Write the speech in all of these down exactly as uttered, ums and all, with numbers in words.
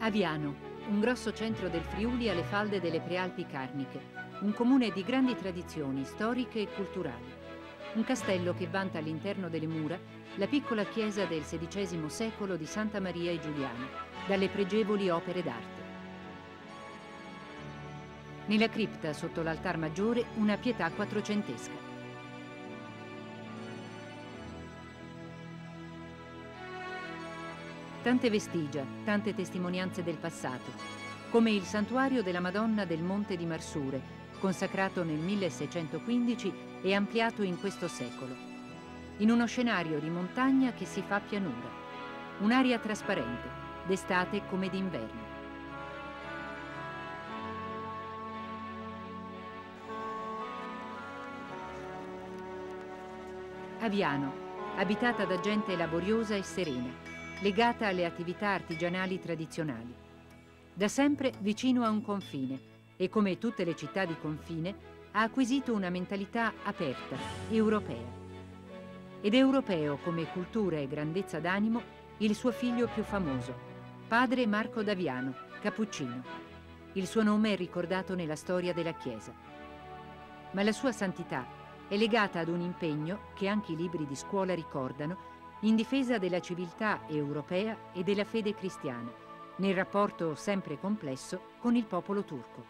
Aviano, un grosso centro del Friuli alle falde delle Prealpi Carniche, un comune di grandi tradizioni storiche e culturali. Un castello che vanta all'interno delle mura la piccola chiesa del sedicesimo secolo di Santa Maria e Giuliano, dalle pregevoli opere d'arte. Nella cripta, sotto l'altar maggiore, una pietà quattrocentesca. Tante vestigia, tante testimonianze del passato, come il santuario della Madonna del Monte di Marsure, consacrato nel milleseicentoquindici e ampliato in questo secolo, in uno scenario di montagna che si fa pianura, un'aria trasparente, d'estate come d'inverno. Aviano, abitata da gente laboriosa e serena, legata alle attività artigianali tradizionali. Da sempre vicino a un confine e, come tutte le città di confine, ha acquisito una mentalità aperta, europea. Ed europeo come cultura e grandezza d'animo il suo figlio più famoso, padre Marco d'Aviano, cappuccino. Il suo nome è ricordato nella storia della Chiesa. Ma la sua santità è legata ad un impegno che anche i libri di scuola ricordano in difesa della civiltà europea e della fede cristiana, nel rapporto sempre complesso con il popolo turco.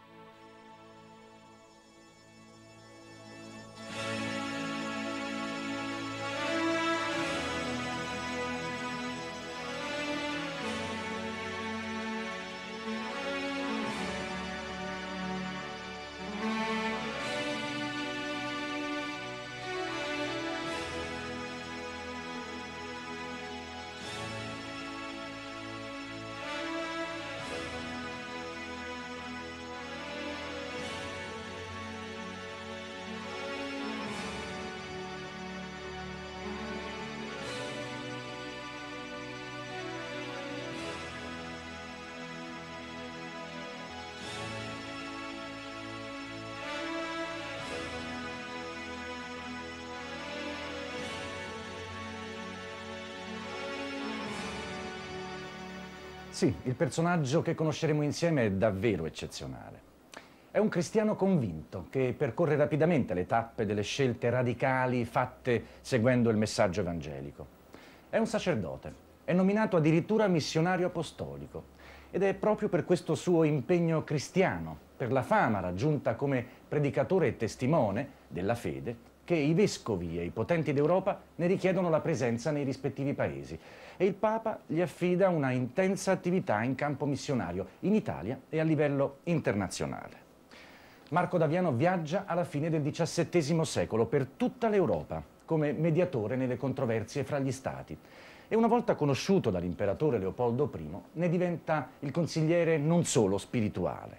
Sì, il personaggio che conosceremo insieme è davvero eccezionale. È un cristiano convinto che percorre rapidamente le tappe delle scelte radicali fatte seguendo il messaggio evangelico. È un sacerdote, è nominato addirittura missionario apostolico ed è proprio per questo suo impegno cristiano, per la fama raggiunta come predicatore e testimone della fede, che i vescovi e i potenti d'Europa ne richiedono la presenza nei rispettivi paesi e il Papa gli affida una intensa attività in campo missionario in Italia e a livello internazionale. Marco d'Aviano viaggia alla fine del diciassettesimo secolo per tutta l'Europa come mediatore nelle controversie fra gli stati e una volta conosciuto dall'imperatore Leopoldo primo ne diventa il consigliere non solo spirituale.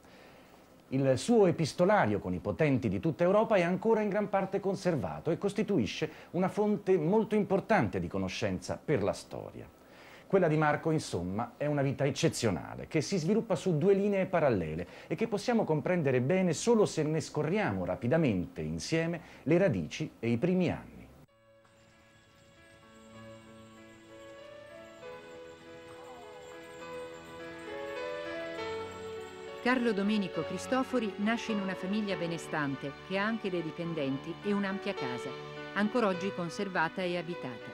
Il suo epistolario con i potenti di tutta Europa è ancora in gran parte conservato e costituisce una fonte molto importante di conoscenza per la storia. Quella di Marco, insomma, è una vita eccezionale, che si sviluppa su due linee parallele e che possiamo comprendere bene solo se ne scorriamo rapidamente insieme le radici e i primi anni. Carlo Domenico Cristofori nasce in una famiglia benestante che ha anche dei dipendenti e un'ampia casa, ancora oggi conservata e abitata.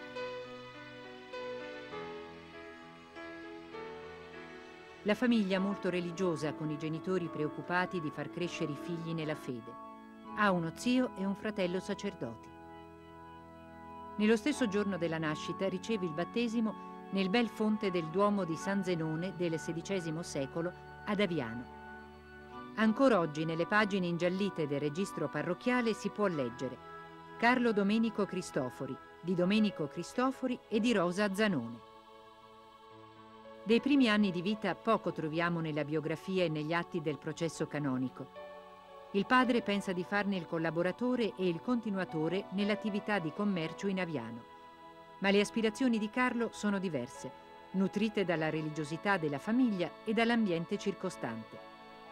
La famiglia molto religiosa, con i genitori preoccupati di far crescere i figli nella fede. Ha uno zio e un fratello sacerdoti. Nello stesso giorno della nascita riceve il battesimo nel bel fonte del Duomo di San Zenone del sedicesimo secolo ad Aviano. Ancora oggi nelle pagine ingiallite del registro parrocchiale si può leggere Carlo Domenico Cristofori, di Domenico Cristofori e di Rosa Zanone. Dei primi anni di vita poco troviamo nella biografia e negli atti del processo canonico. Il padre pensa di farne il collaboratore e il continuatore nell'attività di commercio in Aviano. Ma le aspirazioni di Carlo sono diverse, nutrite dalla religiosità della famiglia e dall'ambiente circostante.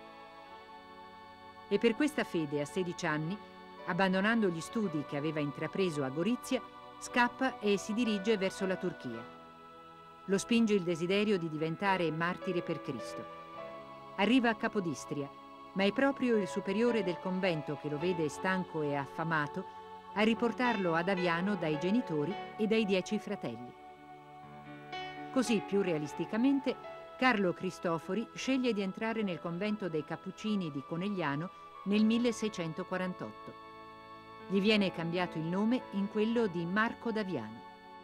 E per questa fede, a sedici anni, abbandonando gli studi che aveva intrapreso a Gorizia, scappa e si dirige verso la Turchia. lo spinge il desiderio di diventare martire per Cristo. Arriva a Capodistria, ma è proprio il superiore del convento che lo vede stanco e affamato a riportarlo ad Aviano dai genitori e dai dieci fratelli. Così, più realisticamente, Carlo Cristofori sceglie di entrare nel convento dei Cappuccini di Conegliano nel milleseicentoquarantotto. Gli viene cambiato il nome in quello di Marco d'Aviano.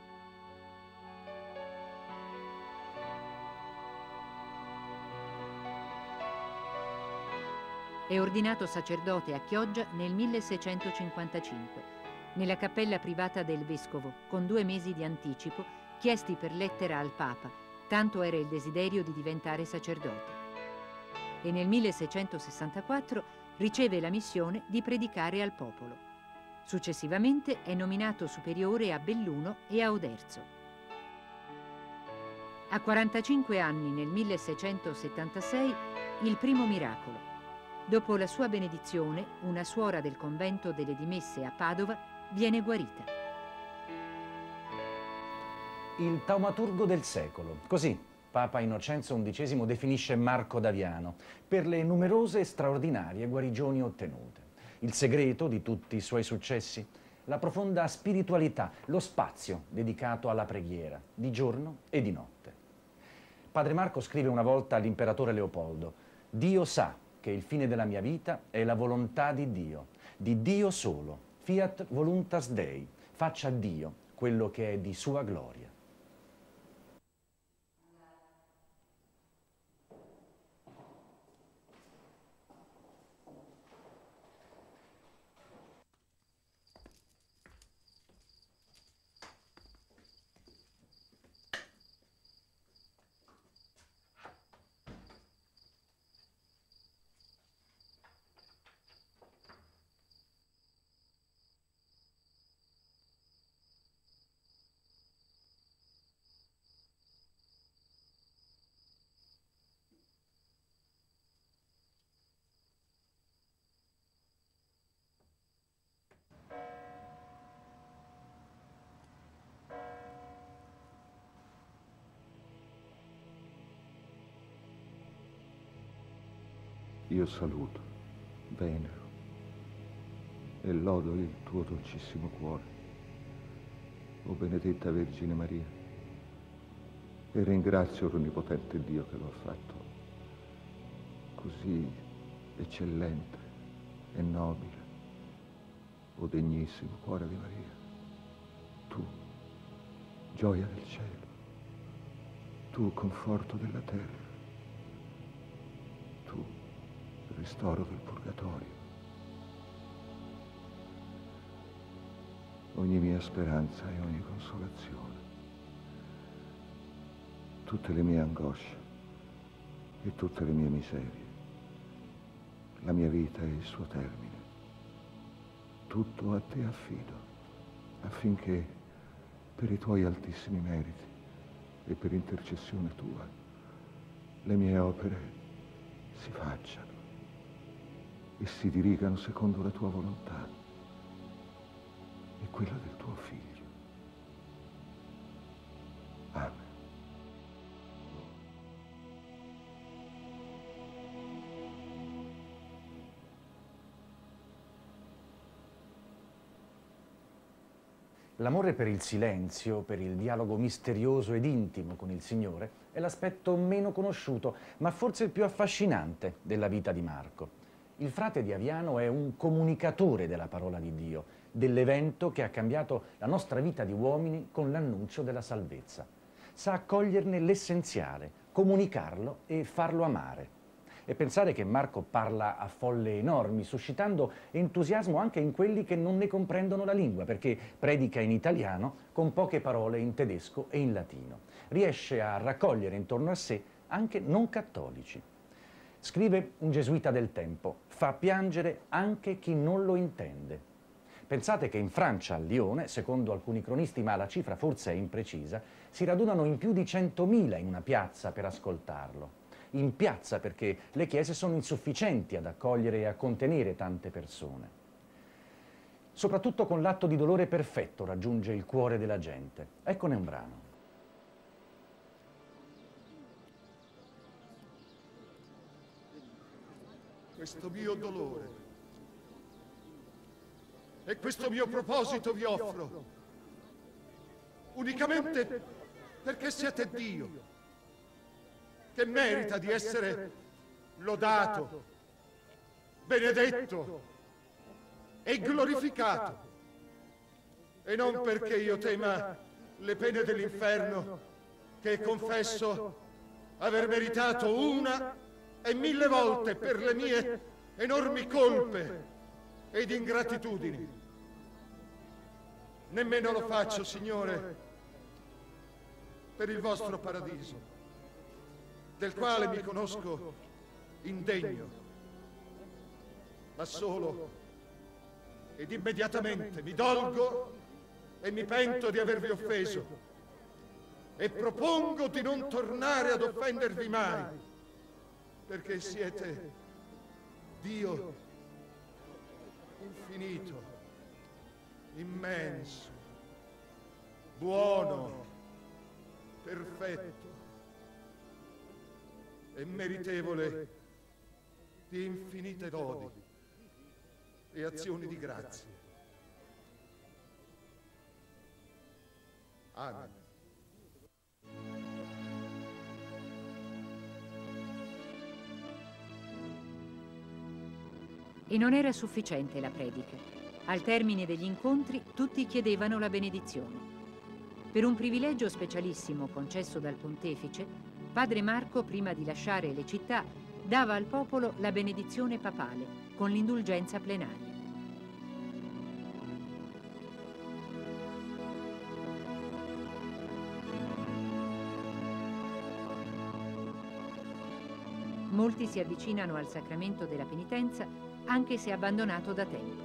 È ordinato sacerdote a Chioggia nel milleseicentocinquantacinque, nella cappella privata del vescovo, con due mesi di anticipo, chiesti per lettera al Papa, tanto era il desiderio di diventare sacerdote. E nel milleseicentosessantaquattro riceve la missione di predicare al popolo. Successivamente è nominato superiore a Belluno e a Oderzo. A quarantacinque anni, nel milleseicentosettantasei, il primo miracolo. Dopo la sua benedizione, una suora del convento delle Dimesse a Padova viene guarita. Il taumaturgo del secolo. Così Papa Innocenzo undicesimo definisce Marco d'Aviano per le numerose e straordinarie guarigioni ottenute. Il segreto di tutti i suoi successi? La profonda spiritualità, lo spazio dedicato alla preghiera, di giorno e di notte. Padre Marco scrive una volta all'imperatore Leopoldo: Dio sa che il fine della mia vita è la volontà di Dio, di Dio solo, fiat voluntas Dei, faccia Dio quello che è di sua gloria. Io saluto, venero e lodo il tuo dolcissimo cuore, o benedetta Vergine Maria, e ringrazio l'Onnipotente Dio che lo ha fatto così eccellente e nobile, o degnissimo cuore di Maria, tu, gioia del cielo, tu, conforto della terra, tu, ristoro del purgatorio. Ogni mia speranza e ogni consolazione, tutte le mie angosce e tutte le mie miserie, la mia vita e il suo termine, tutto a te affido, affinché per i tuoi altissimi meriti e per intercessione tua le mie opere si facciano e si dirigano secondo la tua volontà e quella del tuo Figlio. Amen. L'amore per il silenzio, per il dialogo misterioso ed intimo con il Signore è l'aspetto meno conosciuto, ma forse il più affascinante della vita di Marco. Il frate di Aviano è un comunicatore della parola di Dio, dell'evento che ha cambiato la nostra vita di uomini con l'annuncio della salvezza. Sa accoglierne l'essenziale, comunicarlo e farlo amare. E pensare che Marco parla a folle enormi, suscitando entusiasmo anche in quelli che non ne comprendono la lingua, perché predica in italiano con poche parole in tedesco e in latino. Riesce a raccogliere intorno a sé anche non cattolici. Scrive un gesuita del tempo: fa piangere anche chi non lo intende. Pensate che in Francia, a Lione, secondo alcuni cronisti, ma la cifra forse è imprecisa, si radunano in più di centomila in una piazza per ascoltarlo. In piazza perché le chiese sono insufficienti ad accogliere e a contenere tante persone. Soprattutto con l'atto di dolore perfetto raggiunge il cuore della gente. Eccone un brano. questo mio dolore e questo mio proposito vi offro unicamente perché siete Dio, che merita di essere lodato, benedetto e glorificato, e non perché io tema le pene dell'inferno, che confesso aver meritato una e mille volte per le mie enormi colpe ed ingratitudini. Nemmeno lo faccio, Signore, per il vostro paradiso, del quale mi conosco indegno, ma solo ed immediatamente mi dolgo e mi pento di avervi offeso e propongo di non tornare ad offendervi mai, perché siete Dio infinito, immenso, buono, perfetto e meritevole di infinite lodi e azioni di grazia. Amen. E non era sufficiente la predica. Al termine degli incontri tutti chiedevano la benedizione. Per un privilegio specialissimo concesso dal pontefice, padre Marco, prima di lasciare le città, dava al popolo la benedizione papale con l'indulgenza plenaria. Molti si avvicinano al sacramento della penitenza, anche se abbandonato da tempo.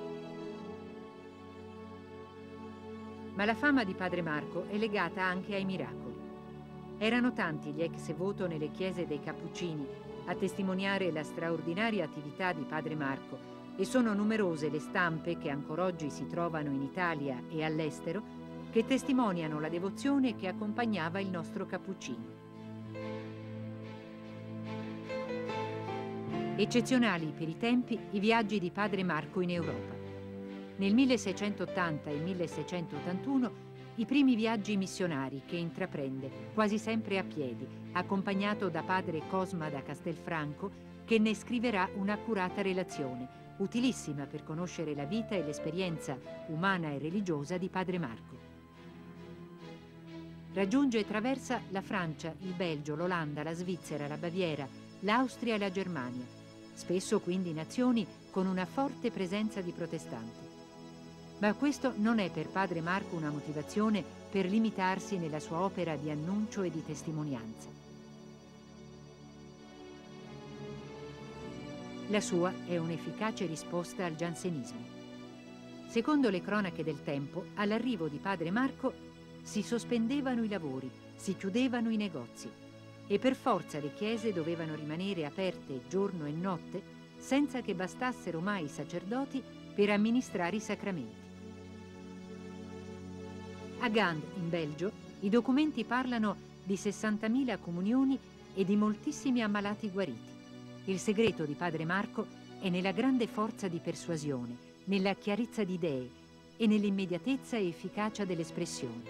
Ma la fama di padre Marco è legata anche ai miracoli. Erano tanti gli ex voto nelle chiese dei Cappuccini a testimoniare la straordinaria attività di padre Marco, e sono numerose le stampe che ancora oggi si trovano in Italia e all'estero che testimoniano la devozione che accompagnava il nostro Cappuccino. Eccezionali per i tempi i viaggi di padre Marco in Europa. Nel milleseicentottanta e milleseicentottantuno i primi viaggi missionari che intraprende, quasi sempre a piedi, accompagnato da padre Cosma da Castelfranco, che ne scriverà un'accurata relazione, utilissima per conoscere la vita e l'esperienza umana e religiosa di padre Marco. Raggiunge e traversa la Francia, il Belgio, l'Olanda, la Svizzera, la Baviera, l'Austria e la Germania, spesso quindi nazioni con una forte presenza di protestanti. Ma questo non è per padre Marco una motivazione per limitarsi nella sua opera di annuncio e di testimonianza. La sua è un'efficace risposta al giansenismo. Secondo le cronache del tempo, all'arrivo di padre Marco si sospendevano i lavori, si chiudevano i negozi e per forza le chiese dovevano rimanere aperte giorno e notte senza che bastassero mai i sacerdoti per amministrare i sacramenti. A Gand, in Belgio, i documenti parlano di sessantamila comunioni e di moltissimi ammalati guariti. Il segreto di padre Marco è nella grande forza di persuasione, nella chiarezza di idee e nell'immediatezza e efficacia dell'espressione.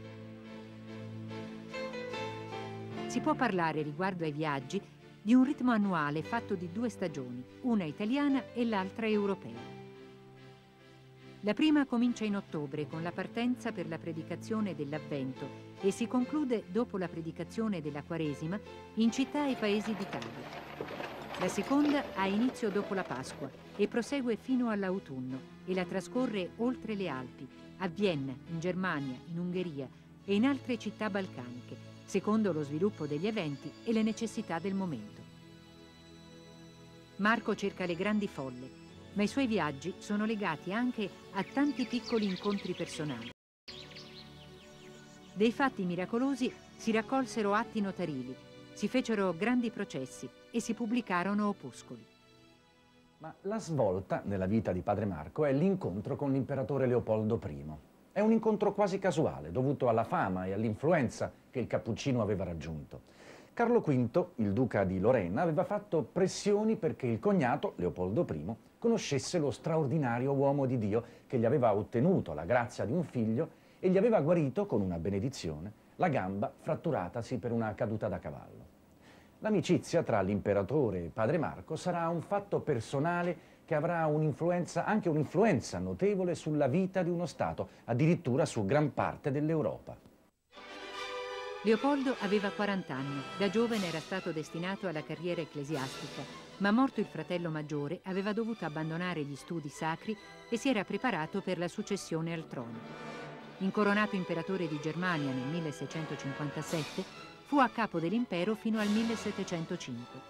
Si può parlare riguardo ai viaggi di un ritmo annuale fatto di due stagioni, una italiana e l'altra europea. La prima comincia in ottobre con la partenza per la predicazione dell'Avvento e si conclude dopo la predicazione della Quaresima in città e paesi d'Italia. La seconda ha inizio dopo la Pasqua e prosegue fino all'autunno e la trascorre oltre le Alpi, a Vienna, in Germania, in Ungheria e in altre città balcaniche, secondo lo sviluppo degli eventi e le necessità del momento. Marco cerca le grandi folle, ma i suoi viaggi sono legati anche a tanti piccoli incontri personali. Dei fatti miracolosi si raccolsero atti notarili, si fecero grandi processi e si pubblicarono opuscoli. Ma la svolta nella vita di padre Marco è l'incontro con l'imperatore Leopoldo primo. È un incontro quasi casuale, dovuto alla fama e all'influenza che il Cappuccino aveva raggiunto. Carlo quinto, il duca di Lorena, aveva fatto pressioni perché il cognato, Leopoldo primo, conoscesse lo straordinario uomo di Dio che gli aveva ottenuto la grazia di un figlio e gli aveva guarito, con una benedizione, la gamba fratturatasi per una caduta da cavallo. L'amicizia tra l'imperatore e padre Marco sarà un fatto personale che avrà un'influenza, anche un'influenza notevole sulla vita di uno Stato, addirittura su gran parte dell'Europa. Leopoldo aveva quaranta anni, da giovane era stato destinato alla carriera ecclesiastica, ma morto il fratello maggiore aveva dovuto abbandonare gli studi sacri e si era preparato per la successione al trono. Incoronato imperatore di Germania nel milleseicentocinquantasette, fu a capo dell'impero fino al millesettecentocinque.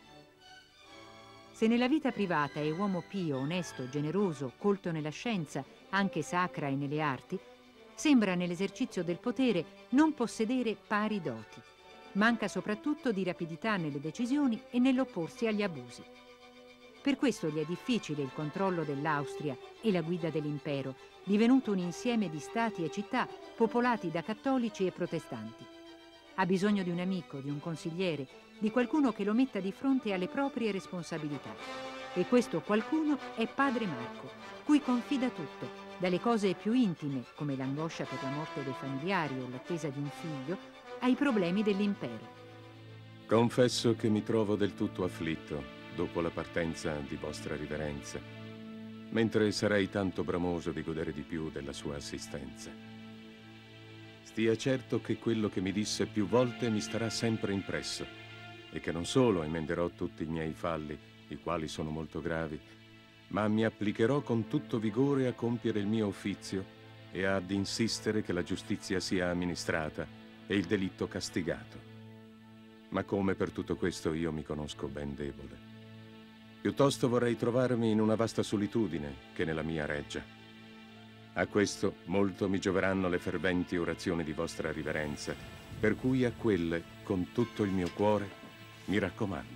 Se nella vita privata è uomo pio, onesto, generoso, colto nella scienza, anche sacra e nelle arti, sembra nell'esercizio del potere non possedere pari doti. Manca soprattutto di rapidità nelle decisioni e nell'opporsi agli abusi. Per questo gli è difficile il controllo dell'Austria e la guida dell'impero, divenuto un insieme di stati e città popolati da cattolici e protestanti. Ha bisogno di un amico, di un consigliere, di qualcuno che lo metta di fronte alle proprie responsabilità. E questo qualcuno è padre Marco, cui confida tutto, dalle cose più intime, come l'angoscia per la morte dei familiari o l'attesa di un figlio, ai problemi dell'impero. Confesso che mi trovo del tutto afflitto dopo la partenza di vostra riverenza, mentre sarei tanto bramoso di godere di più della sua assistenza. Stia certo che quello che mi disse più volte mi starà sempre impresso e che non solo emenderò tutti i miei falli, i quali sono molto gravi, ma mi applicherò con tutto vigore a compiere il mio uffizio e ad insistere che la giustizia sia amministrata e il delitto castigato. Ma come per tutto questo io mi conosco ben debole. Piuttosto vorrei trovarmi in una vasta solitudine che nella mia reggia. A questo molto mi gioveranno le ferventi orazioni di vostra riverenza, per cui a quelle, con tutto il mio cuore, mi raccomando.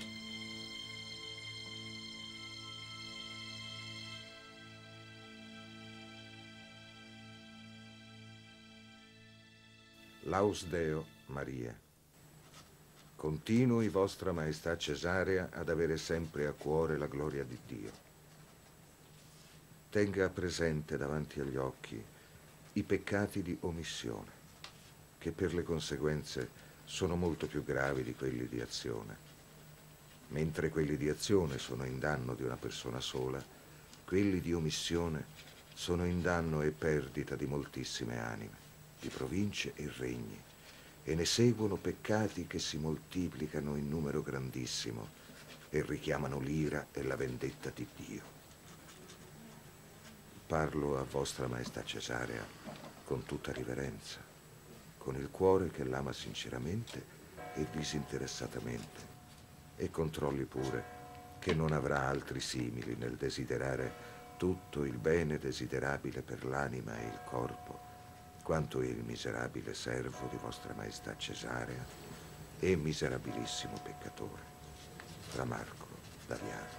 Laus Deo Maria. Continui vostra Maestà Cesarea ad avere sempre a cuore la gloria di Dio. Tenga presente davanti agli occhi i peccati di omissione, che per le conseguenze sono molto più gravi di quelli di azione. Mentre quelli di azione sono in danno di una persona sola, quelli di omissione sono in danno e perdita di moltissime anime, di province e regni, e ne seguono peccati che si moltiplicano in numero grandissimo e richiamano l'ira e la vendetta di Dio. Parlo a vostra Maestà Cesarea con tutta riverenza, con il cuore che l'ama sinceramente e disinteressatamente, e controlli pure che non avrà altri simili nel desiderare tutto il bene desiderabile per l'anima e il corpo, quanto il miserabile servo di vostra Maestà Cesarea e miserabilissimo peccatore, Fra Marco Daviano.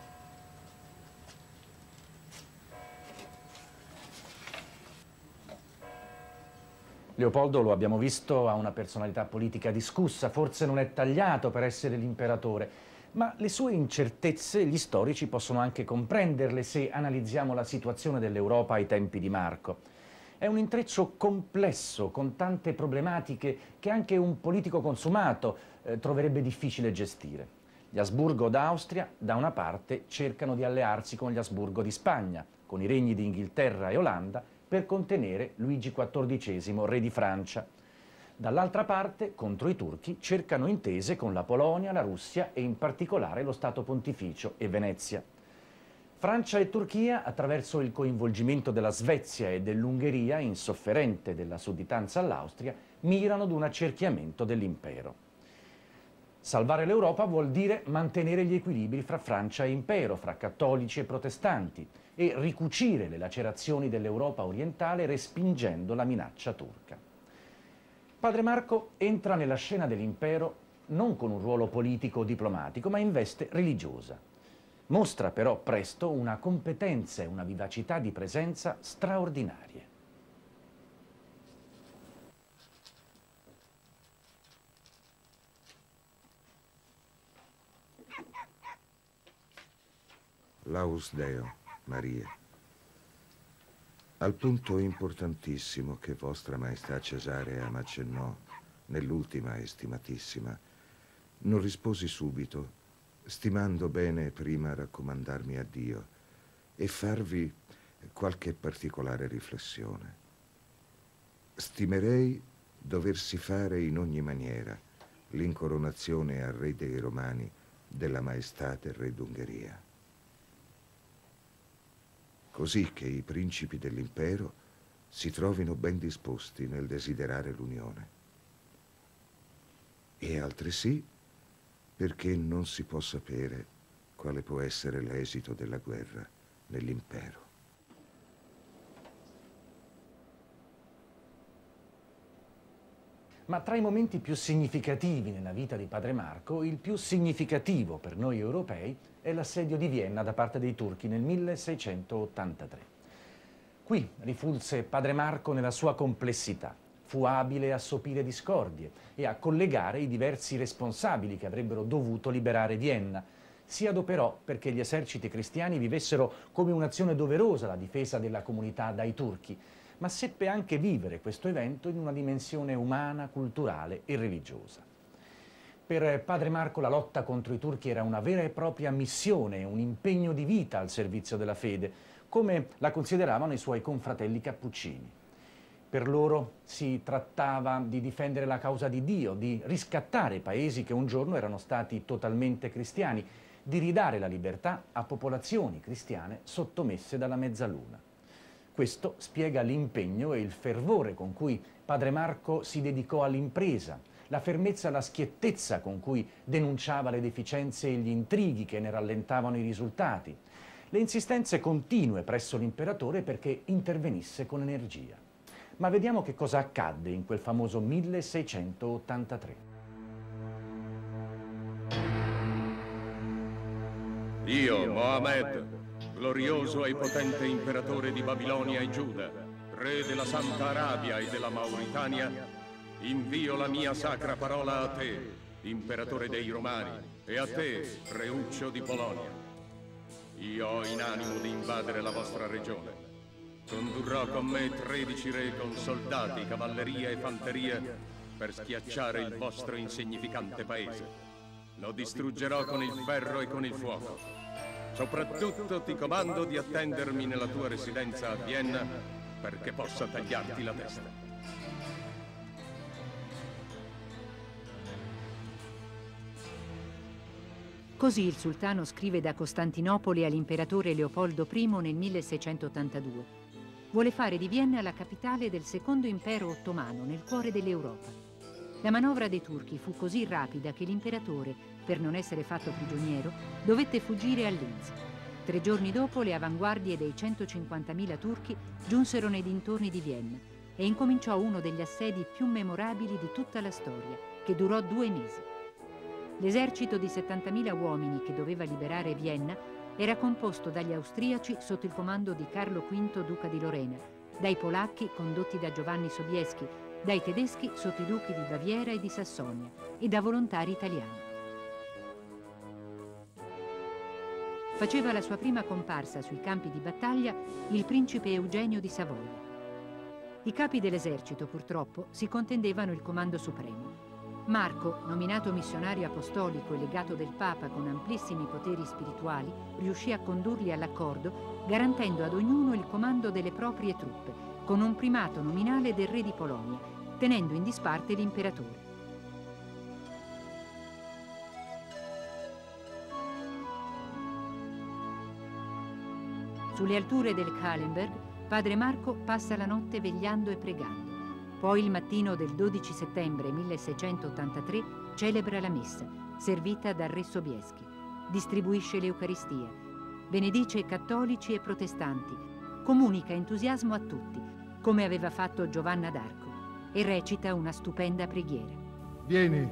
Leopoldo, lo abbiamo visto, ha una personalità politica discussa, forse non è tagliato per essere l'imperatore, ma le sue incertezze gli storici possono anche comprenderle se analizziamo la situazione dell'Europa ai tempi di Marco. È un intreccio complesso, con tante problematiche che anche un politico consumato eh, troverebbe difficile gestire. Gli Asburgo d'Austria, da una parte, cercano di allearsi con gli Asburgo di Spagna, con i regni di Inghilterra e Olanda, per contenere Luigi quattordicesimo, re di Francia. Dall'altra parte, contro i turchi, cercano intese con la Polonia, la Russia e in particolare lo Stato Pontificio e Venezia. Francia e Turchia, attraverso il coinvolgimento della Svezia e dell'Ungheria, insofferente della sudditanza all'Austria, mirano ad un accerchiamento dell'impero. Salvare l'Europa vuol dire mantenere gli equilibri fra Francia e impero, fra cattolici e protestanti, e ricucire le lacerazioni dell'Europa orientale respingendo la minaccia turca. Padre Marco entra nella scena dell'impero non con un ruolo politico o diplomatico, ma in veste religiosa. Mostra però presto una competenza e una vivacità di presenza straordinarie. Laus Deo, Maria. Al punto importantissimo che Vostra Maestà Cesarea m'accennò nell'ultima e stimatissima, non risposi subito, stimando bene prima raccomandarmi a Dio e farvi qualche particolare riflessione. Stimerei doversi fare in ogni maniera l'incoronazione al Re dei Romani della Maestà del Re d'Ungheria, così che i principi dell'impero si trovino ben disposti nel desiderare l'unione, e altresì perché non si può sapere quale può essere l'esito della guerra nell'impero. Ma tra i momenti più significativi nella vita di padre Marco, il più significativo per noi europei è l'assedio di Vienna da parte dei turchi nel milleseicentottantatré. Qui rifulse padre Marco nella sua complessità. Fu abile a sopire discordie e a collegare i diversi responsabili che avrebbero dovuto liberare Vienna. Si adoperò perché gli eserciti cristiani vivessero come un'azione doverosa la difesa della comunità dai turchi, ma seppe anche vivere questo evento in una dimensione umana, culturale e religiosa. Per padre Marco la lotta contro i turchi era una vera e propria missione, un impegno di vita al servizio della fede, come la consideravano i suoi confratelli cappuccini. Per loro si trattava di difendere la causa di Dio, di riscattare paesi che un giorno erano stati totalmente cristiani, di ridare la libertà a popolazioni cristiane sottomesse dalla mezzaluna. Questo spiega l'impegno e il fervore con cui padre Marco si dedicò all'impresa, la fermezza e la schiettezza con cui denunciava le deficienze e gli intrighi che ne rallentavano i risultati, le insistenze continue presso l'imperatore perché intervenisse con energia. Ma vediamo che cosa accadde in quel famoso milleseicentottantatré. Io, Mohammed, glorioso e potente imperatore di Babilonia e Giuda, re della Santa Arabia e della Mauritania, invio la mia sacra parola a te, imperatore dei Romani, e a te, reuccio di Polonia. Io ho in animo di invadere la vostra regione. Condurrò con me tredici re con soldati, cavalleria e fanteria per schiacciare il vostro insignificante paese. Lo distruggerò con il ferro e con il fuoco. Soprattutto ti comando di attendermi nella tua residenza a Vienna perché possa tagliarti la testa. Così il sultano scrive da Costantinopoli all'imperatore Leopoldo primo nel milleseicentoottantadue. Vuole fare di Vienna la capitale del secondo impero ottomano nel cuore dell'Europa. La manovra dei turchi fu così rapida che l'imperatore, per non essere fatto prigioniero, dovette fuggire a Linz. Tre giorni dopo le avanguardie dei centocinquantamila turchi giunsero nei dintorni di Vienna e incominciò uno degli assedi più memorabili di tutta la storia, che durò due mesi. L'esercito di settantamila uomini che doveva liberare Vienna era composto dagli austriaci sotto il comando di Carlo quinto, duca di Lorena, dai polacchi condotti da Giovanni Sobieski, dai tedeschi sotto i duchi di Baviera e di Sassonia e da volontari italiani. Faceva la sua prima comparsa sui campi di battaglia il principe Eugenio di Savoia. I capi dell'esercito, purtroppo, si contendevano il comando supremo. Marco, nominato missionario apostolico e legato del Papa con amplissimi poteri spirituali, riuscì a condurli all'accordo, garantendo ad ognuno il comando delle proprie truppe, con un primato nominale del re di Polonia, tenendo in disparte l'imperatore. Sulle alture del Kahlenberg, padre Marco passa la notte vegliando e pregando. Poi il mattino del dodici settembre milleseicentottantatré celebra la messa, servita dal re Sobieski. Distribuisce l'Eucaristia, benedice cattolici e protestanti, comunica entusiasmo a tutti, come aveva fatto Giovanna d'Arco, e recita una stupenda preghiera. Vieni,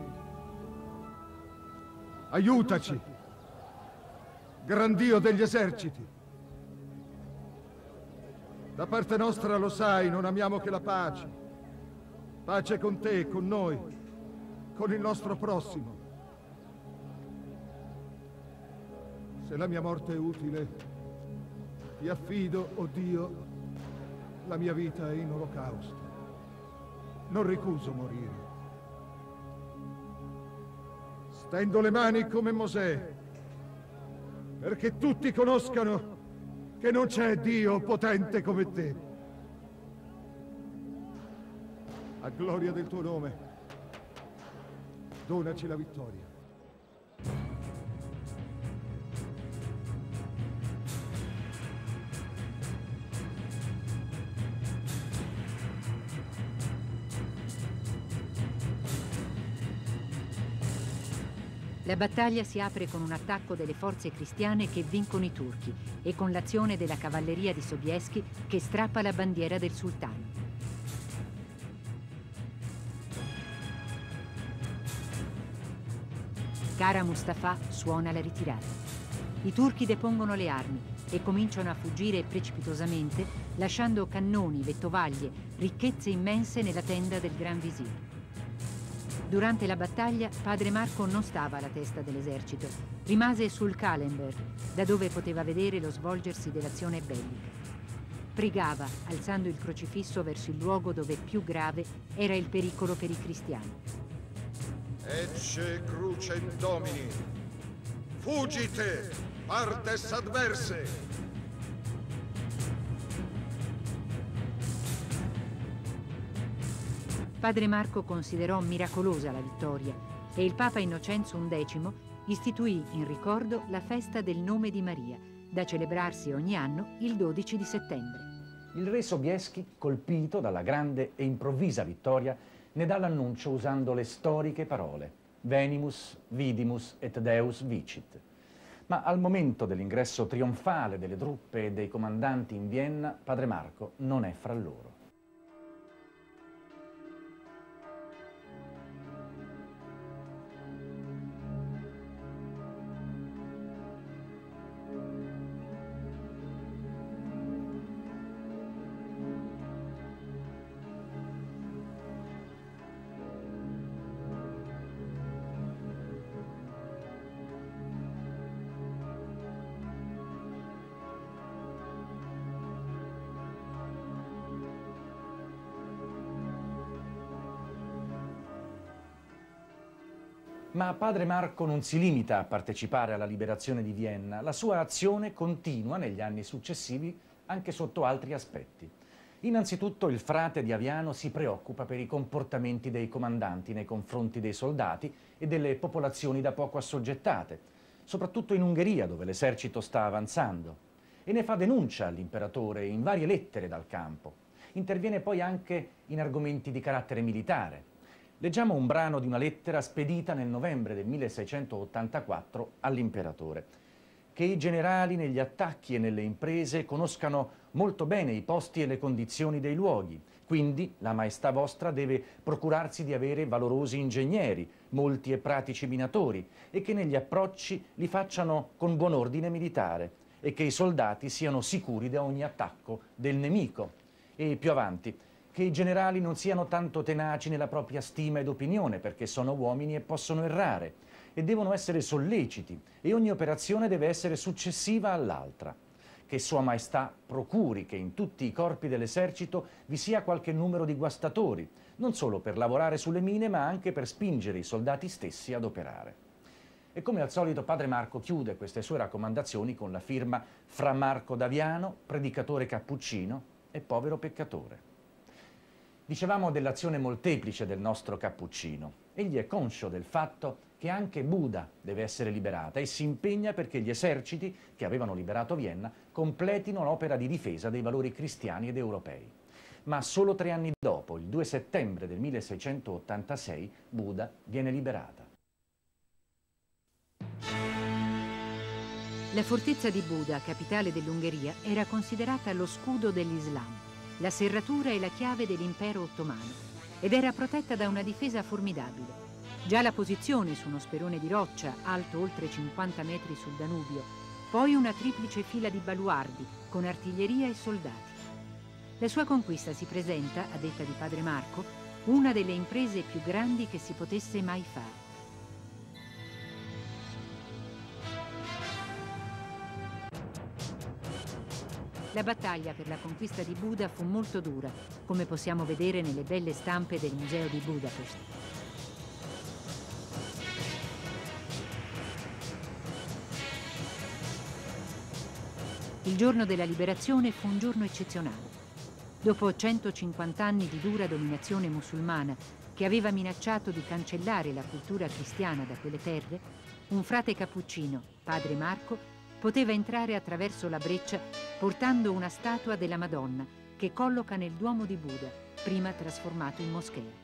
aiutaci, gran Dio degli eserciti. Da parte nostra, lo sai, non amiamo che la pace. Pace con te, con noi, con il nostro prossimo. Se la mia morte è utile, ti affido, o Dio, la mia vita in olocausto. Non ricuso morire. Stendo le mani come Mosè, perché tutti conoscano che non c'è Dio potente come te. A gloria del tuo nome, donaci la vittoria. La battaglia si apre con un attacco delle forze cristiane che vincono i turchi e con l'azione della cavalleria di Sobieski che strappa la bandiera del sultano. Kara Mustafa suona la ritirata. I turchi depongono le armi e cominciano a fuggire precipitosamente, lasciando cannoni, vettovaglie, ricchezze immense nella tenda del Gran Visir. Durante la battaglia, padre Marco non stava alla testa dell'esercito, rimase sul Kalember, da dove poteva vedere lo svolgersi dell'azione bellica. Pregava, alzando il crocifisso verso il luogo dove più grave era il pericolo per i cristiani. Ecce crucem Domini, fugite, partes adverse. Padre Marco considerò miracolosa la vittoria e il Papa Innocenzo undicesimo istituì in ricordo la festa del nome di Maria, da celebrarsi ogni anno il dodici di settembre. Il re Sobieski, colpito dalla grande e improvvisa vittoria, ne dà l'annuncio usando le storiche parole Venimus, vidimus et Deus vicit. Ma al momento dell'ingresso trionfale delle truppe e dei comandanti in Vienna, padre Marco non è fra loro. Ma padre Marco non si limita a partecipare alla liberazione di Vienna, la sua azione continua negli anni successivi anche sotto altri aspetti. Innanzitutto il frate di Aviano si preoccupa per i comportamenti dei comandanti nei confronti dei soldati e delle popolazioni da poco assoggettate, soprattutto in Ungheria dove l'esercito sta avanzando, e ne fa denuncia all'imperatore in varie lettere dal campo. Interviene poi anche in argomenti di carattere militare. Leggiamo un brano di una lettera spedita nel novembre del milleseicentottantaquattro all'imperatore. Che i generali negli attacchi e nelle imprese conoscano molto bene i posti e le condizioni dei luoghi, quindi la maestà vostra deve procurarsi di avere valorosi ingegneri, molti e pratici minatori, e che negli approcci li facciano con buon ordine militare, e che i soldati siano sicuri da ogni attacco del nemico. E più avanti, che i generali non siano tanto tenaci nella propria stima ed opinione, perché sono uomini e possono errare, e devono essere solleciti, e ogni operazione deve essere successiva all'altra. Che Sua Maestà procuri che in tutti i corpi dell'esercito vi sia qualche numero di guastatori, non solo per lavorare sulle mine, ma anche per spingere i soldati stessi ad operare. E come al solito padre Marco chiude queste sue raccomandazioni con la firma Fra Marco d'Aviano, predicatore cappuccino e povero peccatore. Dicevamo dell'azione molteplice del nostro cappuccino. Egli è conscio del fatto che anche Buda deve essere liberata e si impegna perché gli eserciti che avevano liberato Vienna completino l'opera di difesa dei valori cristiani ed europei. Ma solo tre anni dopo, il due settembre del milleseicentottantasei, Buda viene liberata. La fortezza di Buda, capitale dell'Ungheria, era considerata lo scudo dell'Islam, la serratura e la chiave dell'impero ottomano, ed era protetta da una difesa formidabile. Già la posizione su uno sperone di roccia, alto oltre cinquanta metri sul Danubio, poi una triplice fila di baluardi, con artiglieria e soldati. La sua conquista si presenta, a detta di padre Marco, una delle imprese più grandi che si potesse mai fare. La battaglia per la conquista di Buda fu molto dura, come possiamo vedere nelle belle stampe del Museo di Budapest. Il giorno della liberazione fu un giorno eccezionale. Dopo centocinquanta anni di dura dominazione musulmana, che aveva minacciato di cancellare la cultura cristiana da quelle terre, un frate cappuccino, padre Marco, poteva entrare attraverso la breccia portando una statua della Madonna che colloca nel Duomo di Buda, prima trasformato in moschea.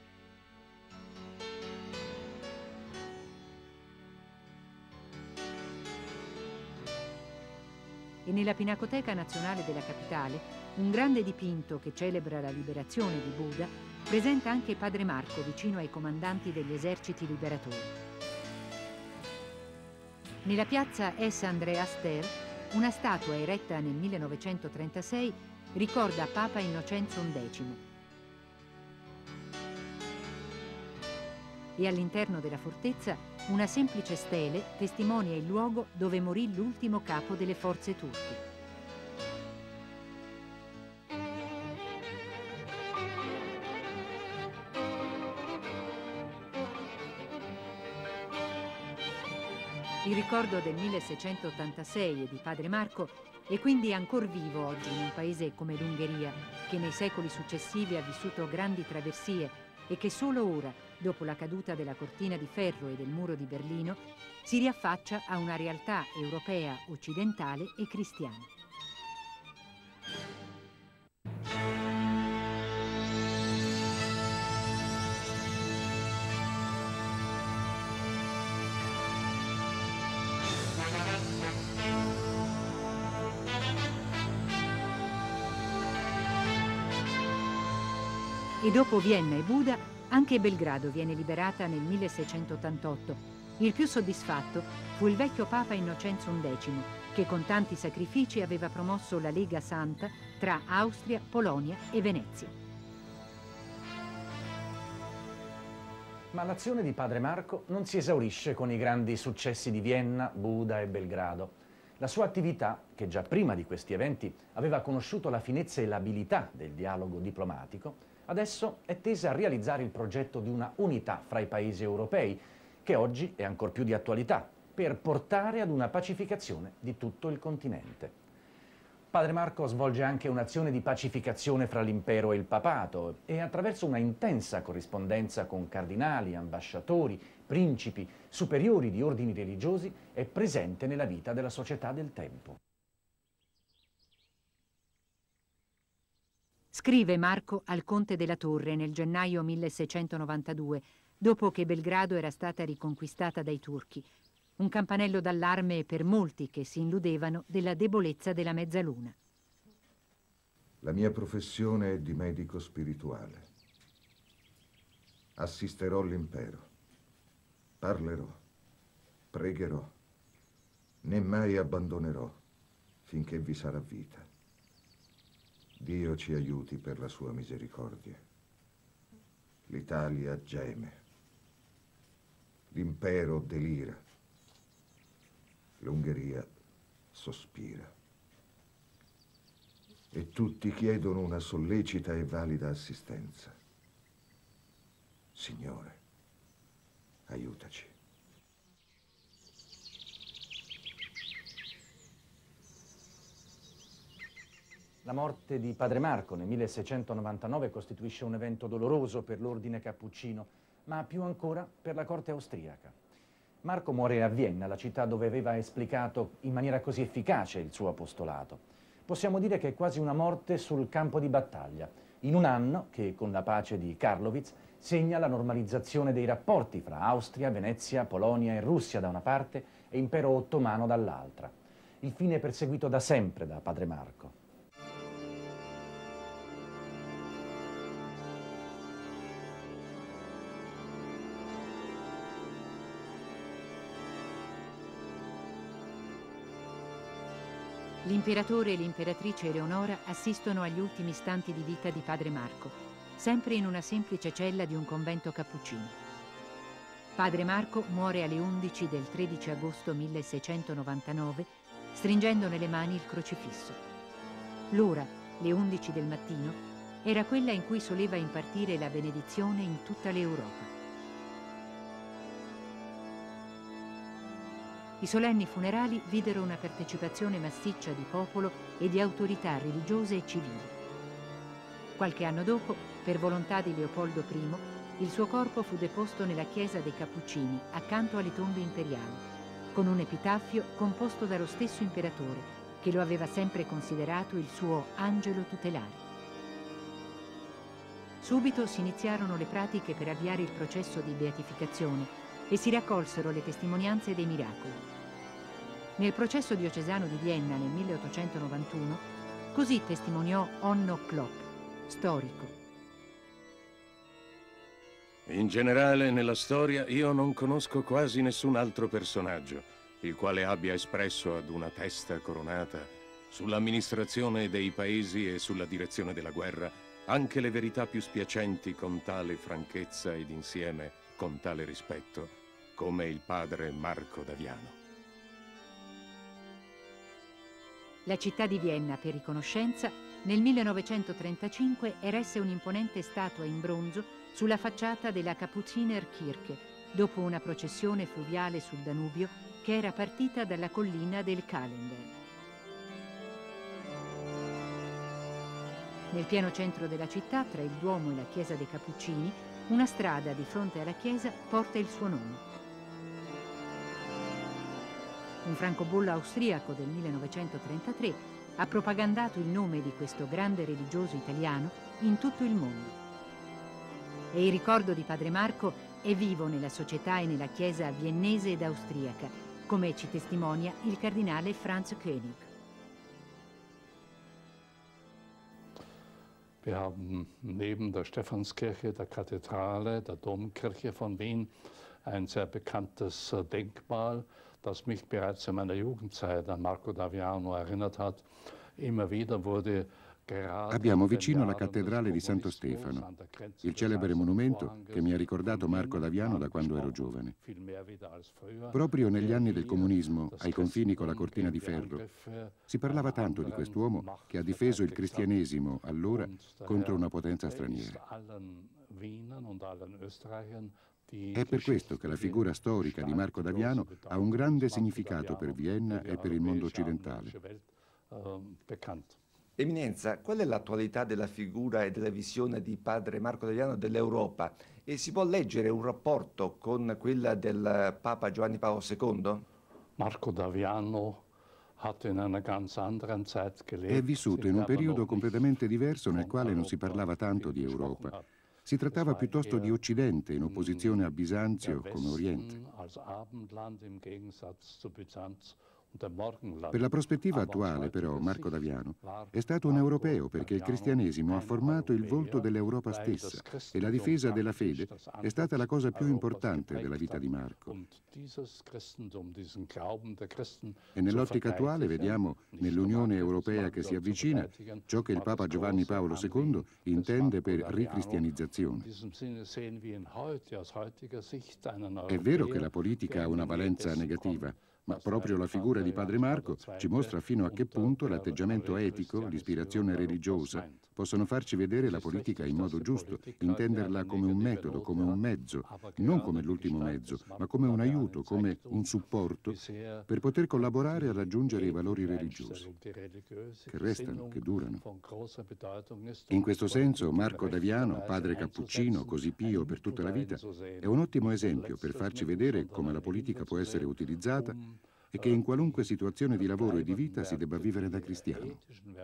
E nella Pinacoteca Nazionale della capitale, un grande dipinto che celebra la liberazione di Buda presenta anche padre Marco vicino ai comandanti degli eserciti liberatori. Nella piazza S. Andreas Ter, una statua eretta nel millenovecentotrentasei ricorda Papa Innocenzo undicesimo. E all'interno della fortezza una semplice stele testimonia il luogo dove morì l'ultimo capo delle forze turche. Il ricordo del milleseicentottantasei e di padre Marco è quindi ancor vivo oggi in un paese come l'Ungheria, che nei secoli successivi ha vissuto grandi traversie e che solo ora, dopo la caduta della cortina di ferro e del muro di Berlino, si riaffaccia a una realtà europea, occidentale e cristiana. E dopo Vienna e Buda, anche Belgrado viene liberata nel milleseicentottantotto. Il più soddisfatto fu il vecchio Papa Innocenzo undicesimo, che con tanti sacrifici aveva promosso la Lega Santa tra Austria, Polonia e Venezia. Ma l'azione di padre Marco non si esaurisce con i grandi successi di Vienna, Buda e Belgrado. La sua attività, che già prima di questi eventi aveva conosciuto la finezza e l'abilità del dialogo diplomatico, adesso è tesa a realizzare il progetto di una unità fra i paesi europei, che oggi è ancor più di attualità, per portare ad una pacificazione di tutto il continente. Padre Marco svolge anche un'azione di pacificazione fra l'impero e il papato e attraverso una intensa corrispondenza con cardinali, ambasciatori, principi, superiori di ordini religiosi è presente nella vita della società del tempo. Scrive Marco al conte della Torre nel gennaio milleseicentonovantadue, dopo che Belgrado era stata riconquistata dai turchi. Un campanello d'allarme per molti che si illudevano della debolezza della mezzaluna. La mia professione è di medico spirituale. Assisterò l'impero, parlerò, pregherò, né mai abbandonerò finché vi sarà vita. Dio ci aiuti per la sua misericordia. L'Italia geme, l'impero delira, l'Ungheria sospira. E tutti chiedono una sollecita e valida assistenza. Signore, aiutaci. La morte di padre Marco nel milleseicentonovantanove costituisce un evento doloroso per l'ordine cappuccino, ma più ancora per la corte austriaca. Marco muore a Vienna, la città dove aveva esplicato in maniera così efficace il suo apostolato. Possiamo dire che è quasi una morte sul campo di battaglia, in un anno che, con la pace di Karlowitz, segna la normalizzazione dei rapporti fra Austria, Venezia, Polonia e Russia da una parte e Impero Ottomano dall'altra. Il fine perseguito da sempre da padre Marco. L'imperatore e l'imperatrice Eleonora assistono agli ultimi istanti di vita di padre Marco, sempre in una semplice cella di un convento cappuccino. Padre Marco muore alle undici del tredici agosto milleseicentonovantanove, stringendo nelle mani il crocifisso. L'ora, le undici del mattino, era quella in cui soleva impartire la benedizione in tutta l'Europa. I solenni funerali videro una partecipazione massiccia di popolo e di autorità religiose e civili. Qualche anno dopo, per volontà di Leopoldo primo, il suo corpo fu deposto nella chiesa dei Cappuccini, accanto alle tombe imperiali, con un epitaffio composto dallo stesso imperatore, che lo aveva sempre considerato il suo angelo tutelare. Subito si iniziarono le pratiche per avviare il processo di beatificazione e si raccolsero le testimonianze dei miracoli. Nel processo diocesano di Vienna nel milleottocentonovantuno, così testimoniò Onno Klopp, storico. In generale, nella storia, io non conosco quasi nessun altro personaggio il quale abbia espresso ad una testa coronata sull'amministrazione dei paesi e sulla direzione della guerra anche le verità più spiacenti con tale franchezza ed insieme con tale rispetto come il padre Marco d'Aviano. La città di Vienna, per riconoscenza, nel millenovecentotrentacinque eresse un'imponente statua in bronzo sulla facciata della Kapuzinerkirche, dopo una processione fluviale sul Danubio che era partita dalla collina del Kalender. Nel pieno centro della città, tra il Duomo e la chiesa dei Cappuccini, una strada di fronte alla chiesa porta il suo nome. Un francobollo austriaco del millenovecentotrentatré ha propagandato il nome di questo grande religioso italiano in tutto il mondo. E il ricordo di Padre Marco è vivo nella società e nella chiesa viennese ed austriaca, come ci testimonia il cardinale Franz Koenig. Wir haben neben der Stephanskirche, der Kathedrale, der Domkirche von Wien ein sehr bekanntes Denkmal, das mich bereits in meiner Jugendzeit an Marco d'Aviano erinnert hat. Immer wieder wurde Abbiamo vicino la cattedrale di Santo Stefano, il celebre monumento che mi ha ricordato Marco d'Aviano da quando ero giovane. Proprio negli anni del comunismo, ai confini con la cortina di ferro, si parlava tanto di quest'uomo che ha difeso il cristianesimo allora contro una potenza straniera. È per questo che la figura storica di Marco d'Aviano ha un grande significato per Vienna e per il mondo occidentale. Eminenza, qual è l'attualità della figura e della visione di padre Marco d'Aviano dell'Europa? E si può leggere un rapporto con quella del Papa Giovanni Paolo secondo? Marco d'Aviano è vissuto in un periodo completamente diverso nel quale non si parlava tanto di Europa. Si trattava piuttosto di Occidente in opposizione a Bisanzio come Oriente. Per la prospettiva attuale, però, Marco d'Aviano è stato un europeo perché il cristianesimo ha formato il volto dell'Europa stessa e la difesa della fede è stata la cosa più importante della vita di Marco. E nell'ottica attuale vediamo, nell'Unione Europea che si avvicina, ciò che il Papa Giovanni Paolo secondo intende per ricristianizzazione. È vero che la politica ha una valenza negativa, ma proprio la figura di Padre Marco ci mostra fino a che punto l'atteggiamento etico, l'ispirazione religiosa possono farci vedere la politica in modo giusto, intenderla come un metodo, come un mezzo, non come l'ultimo mezzo, ma come un aiuto, come un supporto per poter collaborare a raggiungere i valori religiosi, che restano, che durano. In questo senso Marco d'Aviano, padre cappuccino, così pio per tutta la vita, è un ottimo esempio per farci vedere come la politica può essere utilizzata e che in qualunque situazione di lavoro e di vita si debba vivere da cristiano.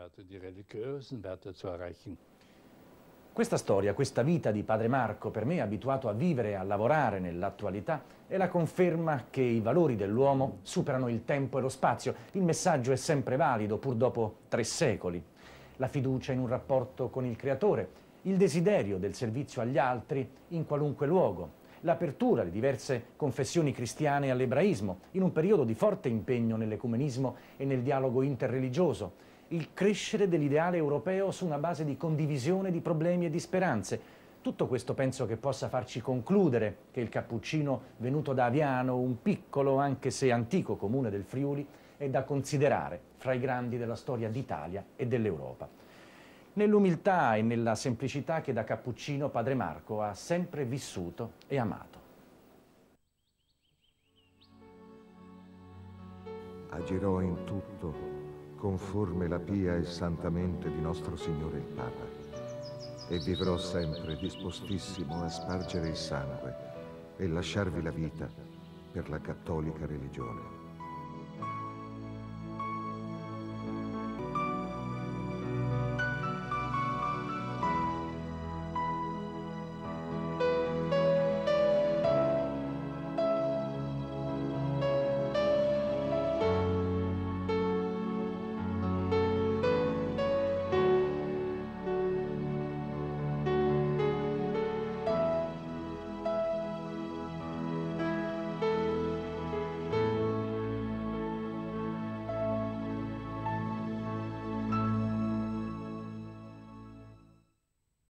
Questa storia, questa vita di Padre Marco, per me abituato a vivere e a lavorare nell'attualità, è la conferma che i valori dell'uomo superano il tempo e lo spazio. Il messaggio è sempre valido, pur dopo tre secoli. La fiducia in un rapporto con il Creatore, il desiderio del servizio agli altri in qualunque luogo, l'apertura alle diverse confessioni cristiane e all'ebraismo, in un periodo di forte impegno nell'ecumenismo e nel dialogo interreligioso, il crescere dell'ideale europeo su una base di condivisione di problemi e di speranze, Tutto questo penso che possa farci concludere che il Cappuccino, venuto da Aviano, un piccolo anche se antico comune del Friuli, è da considerare fra i grandi della storia d'Italia e dell'Europa. Nell'umiltà e nella semplicità che da Cappuccino padre Marco ha sempre vissuto e amato. Agirò in tutto conforme la pia e santa mente di nostro Signore il Papa, e vivrò sempre dispostissimo a spargere il sangue e lasciarvi la vita per la cattolica religione.